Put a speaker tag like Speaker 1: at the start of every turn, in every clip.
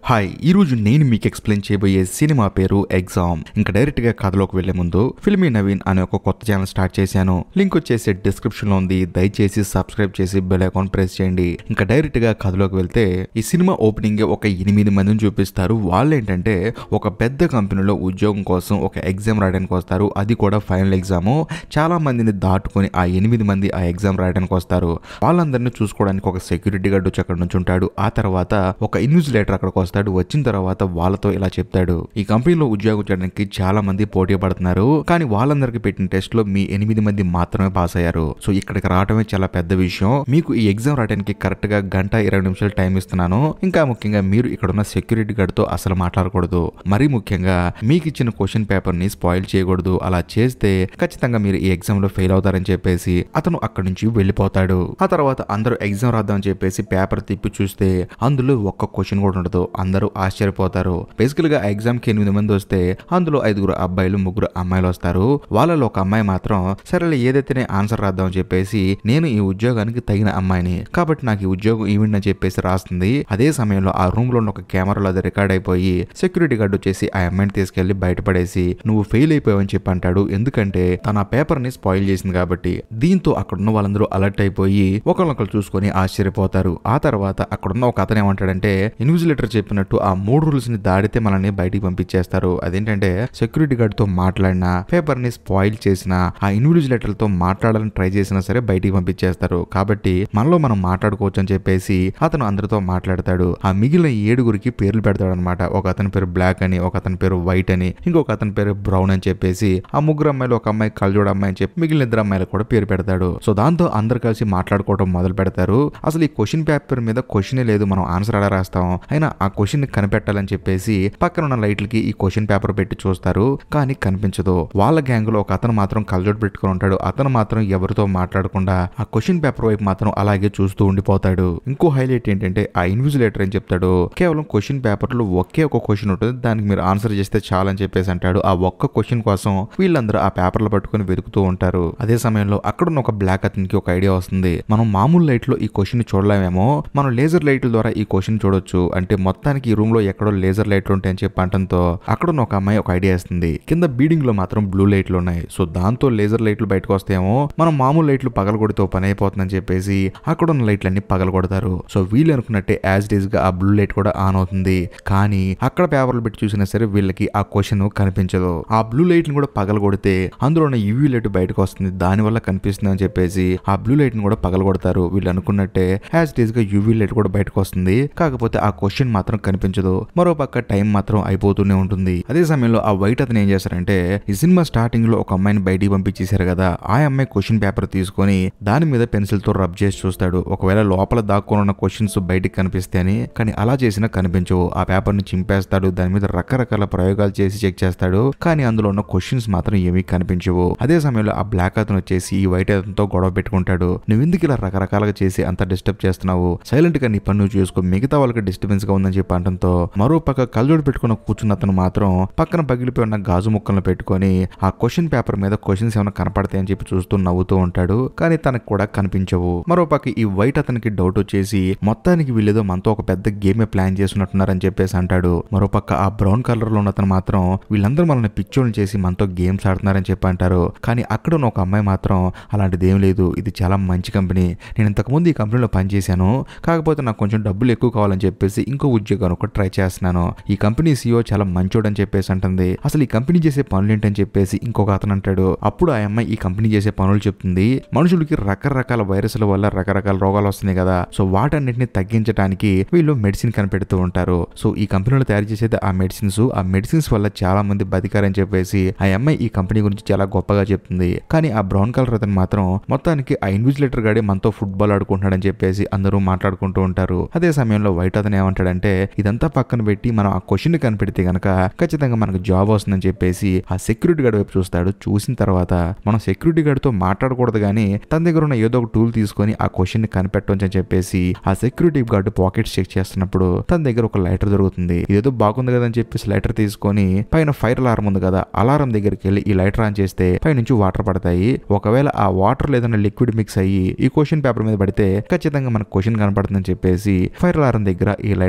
Speaker 1: Hi, ఈరోజు నేను మీకు ఎక్స్ప్లెయిన్ చేయబోయే సినిమా పేరు ఎగ్జామ్. ఇంకా డైరెక్ట్ గా కథలోకి వెళ్లే ముందు ఫిల్మీ నవీన్ అనే ఒక కొత్త ఛానల్ స్టార్ట్ చేశాను. లింక్ వచ్చేసి డిస్క్రిప్షన్ లో ఉంది. దయచేసి సబ్స్క్రైబ్ చేసి బెల్ ఐకాన్ ప్రెస్ చేయండి. ఇంకా డైరెక్ట్ గా కథలోకి వెళ్తే ఈ సినిమా ఓపెనింగ్ ఒక 8 మందిని చూపిస్తారు. వాళ్ళు ఏంటంటే ఒక పెద్ద కంపెనీలో ఉద్యోగం కోసం ఒక ఎగ్జామ్ రాయడానికి వస్తారు. అది కూడా ఫైనల్ ఎగ్జామ్. చాలా మందిని దాటుకొని ఆ 8 మంది ఆ ఎగ్జామ్ రాయడానికి వస్తారు. వాళ్ళందరినీ చూసుకోవడానికి ఒక సెక్యూరిటీ గార్డ్ వచ్చి అక్కడ నుంచి ఉంటాడు. ఆ తర్వాత ఒక ఇన్విజిలేటర్ అక్కడికి వస్తాడు. వచ్చిన తర్వాత వాళ్ళతో ఇలా చెప్తాడు, ఈ కంపెనీలో ఉద్యోగం చేయడానికి చాలా మంది పోటీ పడుతున్నారు, కానీ వాళ్ళందరికి పెట్టిన టెస్ట్ లో మీ 8 మంది మాత్రమే పాస్ అయ్యారు. సో ఇక్కడికి రావడమే చాలా పెద్ద విషయం. మీకు ఈ ఎగ్జామ్ రాయడానికి కరెక్ట్ గా 1:20 టైం ఇస్తున్నాను. ఇంకా ముఖ్యంగా మీరు ఇక్కడ ఉన్న సెక్యూరిటీ గార్డ్ తో అసలు మాట్లాడకూడదు. మరీ ముఖ్యంగా మీకు ఇచ్చిన క్వశ్చన్ పేపర్ ని స్పాయిల్ చేయకూడదు. అలా చేస్తే ఖచ్చితంగా మీరు ఈ ఎగ్జామ్ లో ఫెయిల్ అవుతారని చెప్పేసి అతను అక్కడి నుంచి వెళ్ళిపోతాడు. ఆ తర్వాత అందరూ ఎగ్జామ్ రాద్దామని చెప్పేసి పేపర్ తిప్పి చూస్తే అందులో ఒక్క క్వశ్చన్ కూడా ఉండదు. అందరూ ఆశ్చర్యపోతారు. బేసికల్ గా ఎగ్జామ్ కి 8 మంది వస్తే అందులో 5 అబ్బాయిలు 3 అమ్మాయిలు వస్తారు. వాళ్ళలో ఒక అమ్మాయి మాత్రం సరేలే ఏదైతేనే ఆన్సర్ రాద్దామని చెప్పేసి నేను ఈ ఉద్యోగానికి తగిన అమ్మాయిని కాబట్టి నాకు ఈ ఉద్యోగం ఈవెంట్ అని చెప్పేసి రాస్తుంది. అదే సమయంలో ఆ రూమ్ లో ఒక కెమెరాలో అది రికార్డ్ అయిపోయి సెక్యూరిటీ గార్డ్ వచ్చేసి ఆ అమ్మాయిని తీసుకెళ్లి బయటపడేసి నువ్వు ఫెయిల్ అయిపోయావని చెప్పి అంటాడు. ఎందుకంటే తన పేపర్ ని స్పాయిల్ చేసింది కాబట్టి. దీంతో అక్కడున్న వాళ్ళందరూ అలర్ట్ అయిపోయి ఒకరినొకరు చూసుకొని ఆశ్చర్యపోతారు. ఆ తర్వాత అక్కడున్న ఒక అతను ఏమంటాడంటే ఇన్విజిలేటర్ చెప్పినట్టు ఆ 3 రూల్స్ ని దాడితే మనల్ని బయటికి పంపించేస్తారు. అదేంటంటే సెక్యూరిటీ గార్డ్ తో మాట్లాడినా, పేపర్ ని స్పాయిల్ చేసినా, ఆ ఇన్విజిలేటర్ తో మాట్లాడాలని ట్రై చేసినా సరే బయటికి పంపించేస్తారు. కాబట్టి మనలో మనం మాట్లాడుకోవచ్చు అని చెప్పేసి అతను అందరితో మాట్లాడతాడు. ఆ మిగిలిన 7 పేర్లు పెడతాడు అనమాట. ఒక అతని పేరు బ్లాక్ అని, ఒక అతని పేరు వైట్ అని, ఇంకొక అతని పేరు బ్రౌన్ అని చెప్పేసి ఆ 3 అమ్మాయిలు ఒక అమ్మాయి కళ్ళజోడు అమ్మాయి అని చెప్పి మిగిలిన 2 అమ్మాయిలు కూడా పేరు పెడతాడు. సో దాంతో అందరు కలిసి మాట్లాడుకోవడం మొదలు పెడతారు. అసలు ఈ క్వశ్చన్ పేపర్ మీద క్వశ్చనే లేదు, మనం ఆన్సర్ ఎలా రాస్తాం, అయినా ఆ క్వశ్చన్ ని కనిపెట్టాలని చెప్పేసి పక్కన ఉన్న లైట్లకి ఈ క్వశ్చన్ పేపర్ పెట్టి చూస్తారు. కానీ కనిపించదు. వాళ్ళ గ్యాంగ్ లో ఒక అతను మాత్రం కళ్ళజోడు పెట్టుకుని ఉంటాడు. అతను మాత్రం ఎవరితో మాట్లాడకుండా ఆ క్వశ్చన్ పేపర్ వైపు మాత్రం అలాగే చూస్తూ ఉండిపోతాడు. ఇంకో హైలైట్ ఏంటంటే ఆ ఇన్విజిలేటర్ ఏం చెప్తాడు, కేవలం క్వశ్చన్ పేపర్ లో ఒకే ఒక క్వశ్చన్ ఉంటుంది, దానికి మీరు ఆన్సర్ చేస్తే చాలని చెప్పేసి అంటాడు. ఆ ఒక్క క్వశ్చన్ కోసం వీళ్ళందరూ ఆ పేపర్లు పట్టుకుని వెతుకుతూ ఉంటారు. అదే సమయంలో అక్కడున్న ఒక బ్లాక్ అతనికి ఒక ఐడియా వస్తుంది. మనం మామూలు లైట్ లో ఈ క్వశ్చన్ చూడలేమేమో, మనం లేజర్ లైట్ల ద్వారా ఈ క్వశ్చన్ చూడొచ్చు. అంటే మొత్తానికి ఈ రూమ్ లో ఎక్కడో లేజర్ లైట్లు ఉంటాయని చెప్పి అంటంతో అక్కడున్న ఒక అమ్మాయి ఒక ఐడియా ఇస్తుంది. కింద బీడింగ్ లో మాత్రం బ్లూ లైట్లు ఉన్నాయి. సో దాంతో లేజర్ లైట్లు బయటకు వస్తేమో మనం మామూలు లైట్లు పగలగొడితో పని అయిపోతుందని చెప్పేసి అక్కడున్న లైట్లన్నీ పగలగొడతారు. సో వీళ్ళు అనుకున్నట్టే యాజ్ డీజ్ గా ఆ బ్లూ లైట్ కూడా ఆన్ అవుతుంది. కానీ అక్కడ పేపర్లు పెట్టి చూసినా సరే వీళ్ళకి ఆ క్వశ్చన్ కనిపించదు. ఆ బ్లూ లైట్ ని కూడా పగలగొడితే అందులో ఉన్న యూవీ లైట్ బయటకు వస్తుంది, దాని వల్ల కనిపిస్తుంది అని చెప్పేసి ఆ బ్లూ లైట్ ని కూడా పగలగొడతారు. వీళ్ళు అనుకున్నట్టే యాజ్ డీజ్ గా యూవీ లైట్ కూడా బయటకు వస్తుంది. కాకపోతే ఆ క్వశ్చన్ మాత్రం కనిపించదు. మరో పక్క టైం మాత్రం అయిపోతూనే ఉంటుంది. అదే సమయంలో ఆ వైట్ అతను ఏం చేస్తారంటే ఈ సినిమా స్టార్టింగ్ లో ఒక అమ్మాయిని బయటికి పంపించేశారు కదా, ఆ అమ్మాయి క్వశ్చన్ పేపర్ తీసుకొని దాని మీద పెన్సిల్ తో రబ్ చేసి చూస్తాడు. ఒకవేళ లోపల దాక్కుని ఉన్న క్వశ్చన్స్ బయటికి కనిపిస్తే అని. కానీ అలా చేసినా కనిపించవు. ఆ పేపర్ ని చింపేస్తాడు. దాని మీద రకరకాల ప్రయోగాలు చేసి చెక్ చేస్తాడు. కానీ అందులో ఉన్న క్వశ్చన్స్ మాత్రం ఏమీ కనిపించవు. అదే సమయంలో ఆ బ్లాక్ అతను వచ్చేసి ఈ వైట్ అతనితో గొడవ పెట్టుకుంటాడు. నువ్వు ఎందుకు ఇలా రకరకాలుగా చేసి అంత డిస్టర్బ్ చేస్తున్నావు, సైలెంట్ గా నీ పని నువ్వు చేసుకో, మిగతా వాళ్ళకి డిస్టర్బెన్స్ గా ఉందని చెప్పి అంటంతో మరో పక్క కళ్ళజోడు పెట్టుకున్న కూర్చున్న అతను మాత్రం పక్కన పగిలిపోయి ఉన్న గాజు ముక్కలను పెట్టుకొని ఆ క్వశ్చన్ పేపర్ మీద క్వశ్చన్స్ ఏమైనా కనపడతాయని చెప్పి చూస్తూ నవ్వుతూ ఉంటాడు. కానీ తనకు కూడా కనిపించవు. మరో పక్క ఈ వైట్ అతనికి డౌట్ వచ్చేసి మొత్తానికి వీళ్ళేదో మనతో ఒక పెద్ద గేమే ప్లాన్ చేస్తున్నట్టున్నారని చెప్పేసి అంటాడు. మరో పక్క ఆ బ్రౌన్ కలర్ లో ఉన్న అతను మాత్రం వీళ్ళందరూ మనల్ని పిచ్చోళ్ళని చేసి మనతో గేమ్స్ ఆడుతున్నారని చెప్పి అంటారు. కానీ అక్కడ ఉన్న ఒక అమ్మాయి మాత్రం అలాంటిది ఏం లేదు, ఇది చాలా మంచి కంపెనీ, నేను ఇంతకుముందు ఈ కంపెనీలో పనిచేశాను, కాకపోతే నాకు కొంచెం డబ్బులు ఎక్కువ కావాలని చెప్పేసి ఇంకో ఉద్యోగాన్ని ఒక ట్రై చేస్తున్నాను, ఈ కంపెనీ సీఈఓ చాలా మంచోడు అని చెప్పేసి అంటుంది. అసలు ఈ కంపెనీ చేసే పనులు ఏంటని చెప్పేసి ఇంకొక అతను అంటాడు. అప్పుడు ఆ అమ్మాయి ఈ కంపెనీ చేసే పనులు చెప్తుంది. మనుషులకి రకరకాల వైరస్ల వల్ల రకరకాల రోగాలు వస్తున్నాయి కదా, సో వాటన్నిటిని తగ్గించడానికి వీళ్ళు మెడిసిన్ కనిపెడుతూ ఉంటారు. సో ఈ కంపెనీలో తయారు చేసేది ఆ మెడిసిన్స్ వల్ల చాలా మంది బతికారని చెప్పేసి ఆ అమ్మాయి ఈ కంపెనీ గురించి చాలా గొప్పగా చెప్తుంది. కానీ ఆ బ్రౌన్ కలర్ అతను మాత్రం మొత్తానికి ఆ ఇన్విజిలేటర్ గాడే మనతో ఫుట్బాల్ ఆడుకుంటున్నాడని చెప్పేసి అందరూ మాట్లాడుకుంటూ ఉంటారు. అదే సమయంలో వైట్ అతను ఏమంటాడంటే ఇదంతా పక్కన పెట్టి మనం ఆ క్వశ్చన్ కనిపెడితే గనక ఖచ్చితంగా మనకు జాబ్ వస్తుందని చెప్పేసి ఆ సెక్యూరిటీ గార్డ్ వైపు చూస్తాడు. చూసిన తర్వాత మనం సెక్యూరిటీ గార్డ్ తో మాట్లాడకూడదు, కానీ తన దగ్గర ఉన్న ఏదో ఒక టూల్ తీసుకొని ఆ క్వశ్చన్ ని కనిపెట్టవచ్చు అని చెప్పేసి ఆ సెక్యూరిటీ గార్డ్ పాకెట్స్ చెక్ చేస్తున్నప్పుడు తన దగ్గర ఒక లైటర్ దొరుకుతుంది. ఇదేదో బాగుంది కదా అని చెప్పేసి లైటర్ తీసుకొని పైన ఫైర్ అలారం ఉంది కదా, అలారం దగ్గరికి వెళ్ళి ఈ లైటర్ ఆన్ చేస్తే పైనుంచి వాటర్ పడతాయి. ఒకవేళ ఆ వాటర్ లేదన్న లిక్విడ్ మిక్స్ అయ్యి ఈ క్వశ్చన్ పేపర్ మీద పడితే ఖచ్చితంగా మనకు క్వశ్చన్ కనపడుతుందని చెప్పేసి ఫైర్ అలారం దగ్గర ఈ లైటర్ పెడతారు.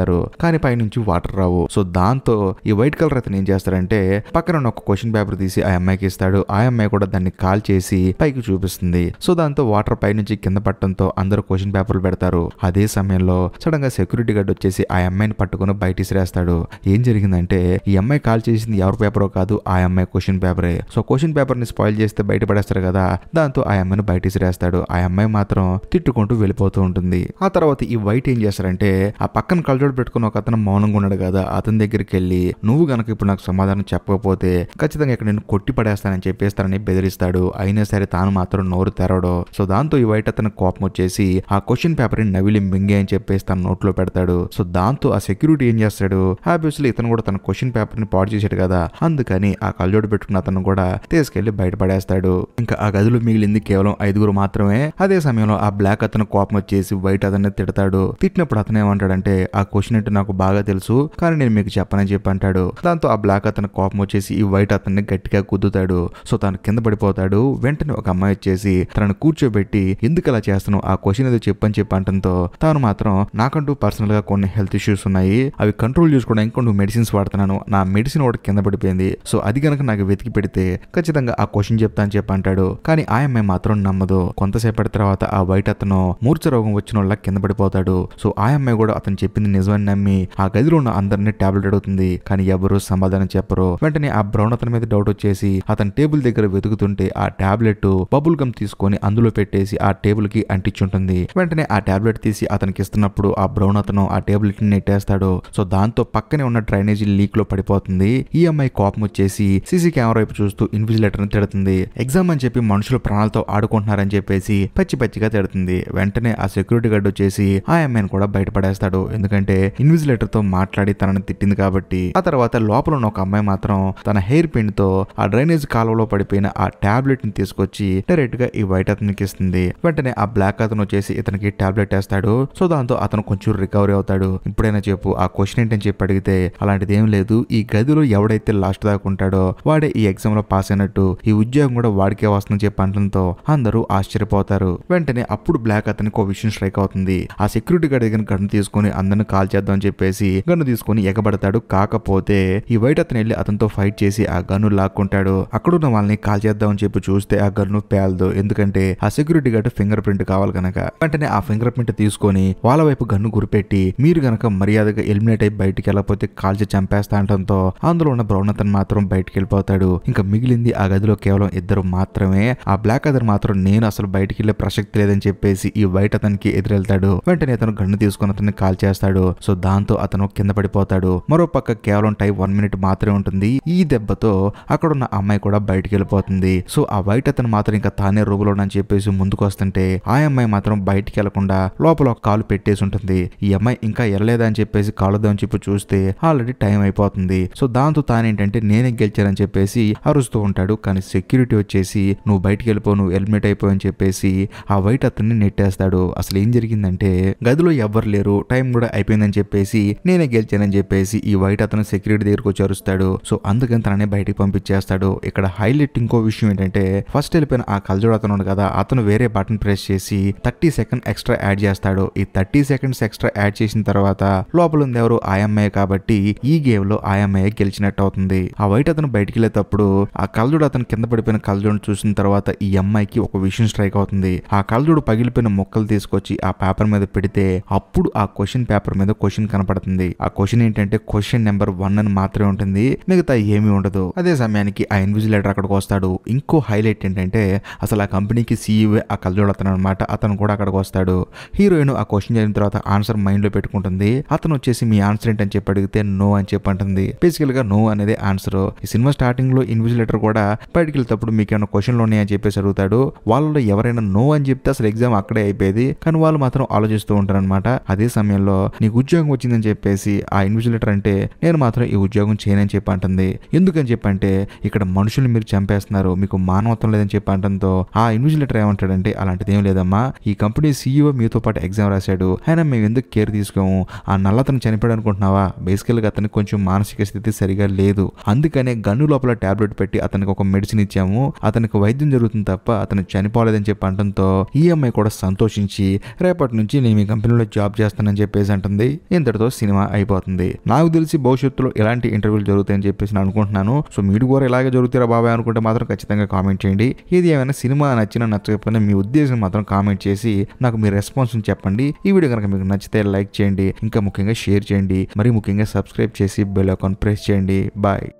Speaker 1: పెడతారు, కానీ పైనుంచి వాటర్ రావు. సో దాంతో ఈ వైట్ కలర్ అతను ఏం చేస్తాడంటే పక్కన ఉన్న ఒక క్వశ్చన్ పేపర్ తీసి ఆ అమ్మాయికి ఇస్తాడు. ఆ అమ్మాయి కూడా దాన్ని కాల్ చేసి పైకి చూపిస్తుంది. సో దాంతో వాటర్ పైనుంచి కింద పట్టడంతో అందరూ క్వశ్చన్ పేపర్లు పెడతారు. అదే సమయంలో సడన్ గా సెక్యూరిటీ గార్డ్ వచ్చేసి ఆ అమ్మాయిని పట్టుకుని బయట ఇసిరేస్తాడు. ఏం జరిగిందంటే ఈ అమ్మాయి కాల్ చేసింది ఎవరి పేపరో కాదు, ఆ అమ్మాయి క్వశ్చన్ పేపరే. సో క్వశ్చన్ పేపర్ ని స్పాయిల్ చేస్తే బయట పడేస్తారు కదా, దాంతో ఆ అమ్మాయిని బయట ఇసిరేస్తాడు. ఆ అమ్మాయి మాత్రం తిట్టుకుంటూ వెళ్ళిపోతూ ఉంటుంది. ఆ తర్వాత ఈ వైట్ ఏం చేస్తారంటే ఆ పక్కన కళ్ళజోడు పెట్టుకుని ఒక అతను మౌనంగా ఉన్నాడు కదా, అతని దగ్గరికి వెళ్ళి నువ్వు గనక ఇప్పుడు నాకు సమాధానం చెప్పకపోతే ఖచ్చితంగా ఇక్కడ నేను కొట్టి పడేస్తానని చెప్పేస్తానని బెదిరిస్తాడు. అయినా సరే తాను మాత్రం నోరు తెరవడు. సో దాంతో ఈ వైట్ అతను కోపం వచ్చేసి ఆ క్వశ్చన్ పేపర్ ని నవిలి మింగే అని చెప్పేసి తన నోట్లో పెడతాడు. సో దాంతో ఆ సెక్యూరిటీ ఏం చేస్తాడు, ఆబ్వియస్లీ ఇతను కూడా తన క్వశ్చన్ పేపర్ ని పాడు చేశాడు కదా, అందుకని ఆ కళ్ళజోడు పెట్టుకున్న అతను కూడా తీసుకెళ్లి బయట పడేస్తాడు. ఇంకా ఆ గదిలో మిగిలింది కేవలం 5 మాత్రమే. అదే సమయంలో ఆ బ్లాక్ అతను కోపం వచ్చేసి వైట్ అతన్ని తిడతాడు. తిట్టినప్పుడు అతను ఏమంటాడంటే ఆ క్వశ్చన్ అంటే నాకు బాగా తెలుసు, కానీ నేను మీకు చెప్పనని చెప్పి అంటాడు. దాంతో ఆ బ్లాక్ అతను కోపం వచ్చేసి ఈ వైట్ అతన్ని గట్టిగా గుద్దుతాడు. సో తను కింద పడిపోతాడు. వెంటనే ఒక అమ్మాయి వచ్చేసి తనను కూర్చోబెట్టి ఎందుకు అలా చేస్తున్నావు, ఆ క్వశ్చన్ ఏదో చెప్పని చెప్పి అంటంతో తాను మాత్రం నాకంటూ పర్సనల్ గా కొన్ని హెల్త్ ఇష్యూస్ ఉన్నాయి, అవి కంట్రోల్ చేసుకోవడానికి కొన్ని మెడిసిన్స్ వాడుతున్నాను, నా మెడిసిన్ ఒకటి కింద పడిపోయింది, సో అది కనుక నాకు వెతికి పెడితే ఖచ్చితంగా ఆ క్వశ్చన్ చెప్తా అని చెప్పి అంటాడు. కానీ ఆ అమ్మాయి మాత్రం నమ్మదు. కొంతసేపటి తర్వాత ఆ వైట్ అతను మూర్ఛ రోగం వచ్చిన వాళ్ళ కింద పడిపోతాడు. సో ఆ అమ్మాయి కూడా అతను చెప్పింది నిజమని నమ్మి ఆ గదిలో ఉన్న అందరినీ టాబ్లెట్ అడుగుతుంది, కానీ ఎవరు సమాధానం చెప్పరు. వెంటనే ఆ బ్రౌన్ అతని మీద డౌట్ వచ్చేసి అతని టేబుల్ దగ్గర వెతుకుతుంటే ఆ టాబ్లెట్ బబుల్ గమ్ తీసుకొని అందులో పెట్టేసి ఆ టేబుల్ కి అంటించుంటుంది. వెంటనే ఆ టాబ్లెట్ తీసి అతనికి ఇస్తున్నప్పుడు ఆ బ్రౌన్ అతను ఆ టేబుల్ కి నెట్టేస్తాడు. సో దాంతో పక్కనే ఉన్న డ్రైనేజీ లీక్ లో పడిపోతుంది. ఈ అమ్మాయి కోపం వచ్చేసి సీసీ కెమెరా వైపు చూస్తూ ఇన్విజిలేటర్ ని తిడుతుంది. ఎగ్జామ్ అని చెప్పి మనుషులు ప్రాణాలతో ఆడుకుంటున్నారని చెప్పేసి పచ్చి పచ్చిగా తిడుతుంది. వెంటనే ఆ సెక్యూరిటీ గార్డ్ వచ్చేసి ఆ అమ్మాయిని కూడా బయటపడేస్తాడు, ఎందుకంటే ఇన్విజిలేటర్ తో మాట్లాడి తనని తిట్టింది కాబట్టి. ఆ తర్వాత లోపల ఉన్న ఒక అమ్మాయి మాత్రం తన హెయిర్ పిన్ తో ఆ డ్రైనేజ్ కాలువలో పడిపోయిన ఆ టాబ్లెట్ ని తీసుకొచ్చి డైరెక్ట్ గా ఈ వైట్ అతనికి ఇస్తుంది. వెంటనే ఆ బ్లాక్ అతను వచ్చేసి ఇతనికి టాబ్లెట్ వేస్తాడు. సో దాంతో అతను కొంచెం రికవరీ అవుతాడు. ఇప్పుడైనా చెప్పు ఆ క్వశ్చన్ ఏంటని చెప్పి అడిగితే అలాంటిది ఏం లేదు, ఈ గదిలో ఎవడైతే లాస్ట్ దాకా ఉంటాడో వాడే ఈ ఎగ్జామ్ లో పాస్ అయినట్టు, ఈ ఉద్యోగం కూడా వాడికే వస్తుందని చెప్పి అంటంతో అందరూ ఆశ్చర్యపోతారు. వెంటనే అప్పుడు బ్లాక్ అతనికి ఒక విషయం స్ట్రైక్ అవుతుంది. ఆ సెక్యూరిటీ గార్డ్ దగ్గర గన్ను తీసుకుని అందరిని కాల్ చేద్దాం అని చెప్పేసి గన్ను తీసుకుని ఎగబడతాడు. కాకపోతే ఈ వైట్ అతను వెళ్ళి అతనితో ఫైట్ చేసి ఆ గన్ను లాక్కుంటాడు. అక్కడున్న వాళ్ళని కాల్ చేద్దాం అని చెప్పి చూస్తే ఆ గన్ను పేలదు, ఎందుకంటే ఆ సెక్యూరిటీ గార్డ్ ఫింగర్ ప్రింట్ కావాలి కనుక. వెంటనే ఆ ఫింగర్ ప్రింట్ తీసుకొని వాళ్ళ వైపు గన్ను గురిపెట్టి మీరు గనక మర్యాదగా ఎలిమినేట్ అయి బయటికి వెళ్ళకపోతే కాల్చి చంపేస్తా అంటంతో అందులో ఉన్న బ్రౌన్ అతను మాత్రం బయటికి వెళ్ళిపోతాడు. ఇంకా మిగిలింది ఆ గదిలో కేవలం 2 మాత్రమే. ఆ బ్లాక్ అతను మాత్రం నేను అసలు బయటికి వెళ్లే ప్రసక్తి లేదని చెప్పేసి ఈ వైట్ అతనికి ఎదురెళ్తాడు. వెంటనే అతను గన్ను తీసుకుని అతన్ని కాల్ చేస్తాడు. సో దాంతో అతను కింద పడిపోతాడు. మరో పక్క కేవలం టైం 1 మినిట్ మాత్రమే ఉంటుంది. ఈ దెబ్బతో అక్కడున్న అమ్మాయి కూడా బయటికి వెళ్ళిపోతుంది. సో ఆ వైట్ అతను మాత్రం ఇంకా తానే రూబులో అని చెప్పేసి ముందుకు వస్తుంటే ఆ అమ్మాయి మాత్రం బయటికి వెళ్లకుండా లోపల ఒక కాలు పెట్టేసి ఉంటుంది. ఈ అమ్మాయి ఇంకా వెళ్ళలేదా అని చెప్పేసి కాలుద్దామని చెప్పి చూస్తే ఆల్రెడీ టైం అయిపోతుంది. సో దాంతో తానేంటంటే నేనే గెలిచానని చెప్పేసి అరుస్తూ ఉంటాడు. కానీ సెక్యూరిటీ వచ్చేసి నువ్వు బయటికి వెళ్ళిపో, నువ్వు ఎలిమినేట్ అయిపో అని చెప్పేసి ఆ వైట్ అతన్ని నెట్టేస్తాడు. అసలు ఏం జరిగిందంటే గదిలో ఎవ్వరు లేరు, టైం కూడా అయిపోయిందని చెప్పేసి నేనే గెలిచానని చెప్పేసి ఈ వైట్ అతను సెక్యూరిటీ దగ్గరకు వచ్చి అరుస్తాడు. సో అందుకని తననే బయటికి పంపించేస్తాడు. ఇక్కడ హైలైట్ ఇంకో విషయం ఏంటంటే ఫస్ట్ వెళ్ళిపోయిన ఆ కలజోడు అతను కదా, అతను వేరే బటన్ ప్రెస్ చేసి 30 సెకండ్ ఎక్స్ట్రా యాడ్ చేస్తాడు. ఈ 30 సెకండ్స్ ఎక్స్ట్రా యాడ్ చేసిన తర్వాత లోపల ఉంది ఎవరు, ఆ అమ్మాయి కాబట్టి ఈ గేమ్ లో ఆ అమ్మాయి గెలిచినట్టు అవుతుంది. ఆ వైట్ అతను బయటికి వెళ్ళేటప్పుడు ఆ కలజోడు అతను కింద పడిపోయిన కలజోడు చూసిన తర్వాత ఈ అమ్మాయికి ఒక విషయం స్ట్రైక్ అవుతుంది. ఆ కలజోడు పగిలిపోయిన ముక్కలు తీసుకొచ్చి ఆ పేపర్ మీద పెడితే అప్పుడు ఆ క్వశ్చన్ పేపర్ మీద క్వశ్చన్ కనపడుతుంది. ఆ క్వశ్చన్ ఏంటంటే క్వశ్చన్ నెంబర్ 1 అని మాత్రమే ఉంటుంది, మిగతా ఏమీ ఉండదు. అదే సమయానికి ఆ ఇన్విజిలేటర్ అక్కడికి వస్తాడు. ఇంకో హైలైట్ ఏంటంటే అసలు ఆ కంపెనీకి సీఈఓ ఆ కలజోడు అతను అనమాట. అతను కూడా అక్కడికి వస్తాడు. హీరోయిన్ ఆ క్వశ్చన్ జరిగిన తర్వాత ఆన్సర్ మైండ్ లో పెట్టుకుంటుంది. అతను వచ్చేసి మీ ఆన్సర్ ఏంటని చెప్పి అడిగితే నో అని చెప్పి అంటుంది. బేసికల్ గా నో అనేది ఆన్సర్. ఈ సినిమా స్టార్టింగ్ లో ఇన్విజిలేటర్ కూడా బయటికి వెళ్తేప్పుడు మీకు ఏమైనా క్వశ్చన్లు ఉన్నాయని చెప్పేసి అడుగుతాడు. వాళ్ళలో ఎవరైనా నో అని చెప్తే అసలు ఎగ్జామ్ అక్కడే అయిపోయేది, కానీ వాళ్ళు మాత్రం ఆలోచిస్తూ ఉంటారు అనమాట. అదే సమయంలో నీకు ఉద్యోగం వచ్చిందని చెప్పేసి ఆ ఇన్విజిలేటర్ అంటే నేను మాత్రం ఈ ఉద్యోగం చేయనని చెప్పి అంటుంది. ఎందుకని చెప్పంటే ఇక్కడ మనుషుల్ని మీరు చంపేస్తున్నారు, మీకు మానవత్వం లేదని చెప్పి అంటంతో ఆ ఇన్విజిలేటర్ ఏమంటాడంటే అలాంటిది ఏం లేదమ్మా, ఈ కంపెనీ సీఈఓ మీతో పాటు ఎగ్జామ్ రాశాడు, అయినా మేము ఎందుకు కేర్ తీసుకోము, ఆ నల్లతను చనిపోయాడు అనుకుంటున్నావా, బేసికల్ గా అతనికి కొంచెం మానసిక స్థితి సరిగా లేదు, అందుకనే గన్ను లోపల టాబ్లెట్ పెట్టి అతనికి ఒక మెడిసిన్ ఇచ్చాము, అతనికి వైద్యం జరుగుతుంది తప్ప అతను చనిపోలేదని చెప్పి అంటంతో ఈ అమ్మాయి కూడా సంతోషించి రేపటి నుంచి నేను మీ కంపెనీలో జాబ్ చేస్తానని చెప్పేసి అంటుంది. ఇంతటితో సినిమా అయిపోతుంది. నాకు తెలిసి భవిష్యత్తులో ఇలాంటి ఇంటర్వ్యూలు జరుగుతాయని చెప్పేసి నేను అనుకుంటున్నాను. సో మీరు కూడా ఇలాగే జరుగుతారా బాబాయ్ అనుకుంటే మాత్రం ఖచ్చితంగా కామెంట్ చేయండి. ఏది ఏమైనా సినిమా నచ్చినా నచ్చకపోయినా మీ ఉద్దేశం మాత్రం కామెంట్ చేసి నాకు మీ రెస్పాన్స్ చెప్పండి. ఈ వీడియో కనుక మీకు నచ్చితే లైక్ చేయండి, ఇంకా ముఖ్యంగా షేర్ చేయండి, మరి ముఖ్యంగా సబ్స్క్రైబ్ చేసి బెల్ ఐకాన్ ప్రెస్ చేయండి. బాయ్.